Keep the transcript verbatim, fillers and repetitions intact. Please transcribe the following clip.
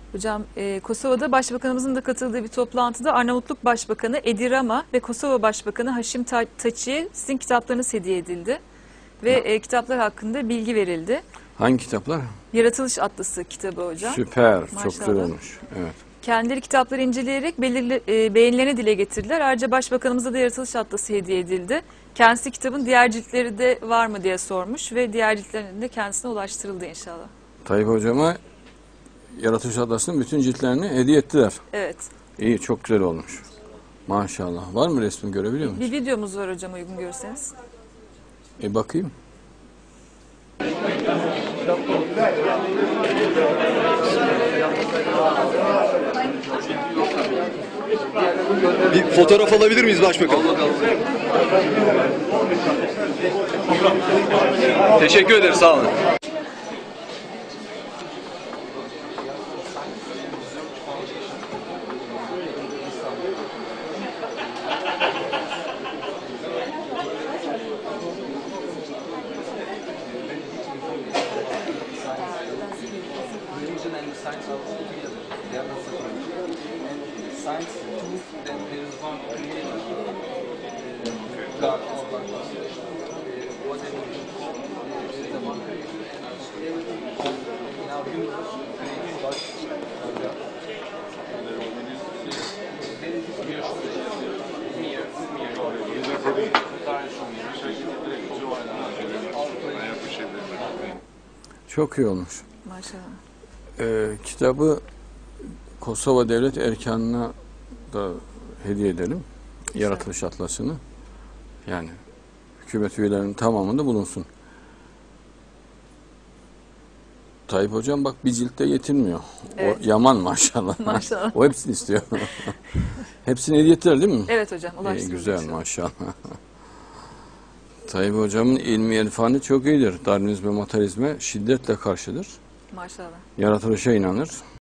Hocam e, Kosova'da Başbakanımızın da katıldığı bir toplantıda Arnavutluk Başbakanı Edi Rama ve Kosova Başbakanı Haşim Ta Taçi'ye sizin kitaplarınız hediye edildi. Ve e, kitaplar hakkında bilgi verildi. Hangi kitaplar? Yaratılış Atlası kitabı hocam. Süper, Maşallah. çok güzel olmuş. Evet. Kendileri kitapları inceleyerek belirli e, beğenilerini dile getirdiler. Ayrıca Başbakanımıza da Yaratılış Atlası hediye edildi. Kendisi kitabın diğer ciltleri de var mı diye sormuş ve diğer ciltlerinin de kendisine ulaştırıldı inşallah. Tayyip Hocama Yaratılış Atlası'nın bütün ciltlerini hediye ettiler. Evet. İyi, çok güzel olmuş. Maşallah. Var mı resmi, görebiliyor musun? Bir videomuz var hocam, uygun görürseniz. E bakayım. Bir fotoğraf alabilir miyiz başbakanım? Teşekkür ederiz, sağ olun. Science two, then there is one creator. God, all that was what they will do. There is a one creator. Now you create what? Çok iyi olmuş. Maşallah. Ee, kitabı Kosova Devlet Erkanı'na da hediye edelim. Yaratılış Atlası'nı. Yani hükümet üyelerinin tamamında bulunsun. Tayyip Hocam bak bir ciltte yetinmiyor. Evet. O yaman maşallah. Maşallah. O hepsini istiyor. Hepsini hediye ettiler değil mi? Evet hocam, İyi, ulaştırıldı. güzel inşallah. maşallah. Tayyip Hocam'ın ilmi irfanı çok iyidir. Darwinizme, materyalizme şiddetle karşıdır. Maşallah. Yaratılışa inanır.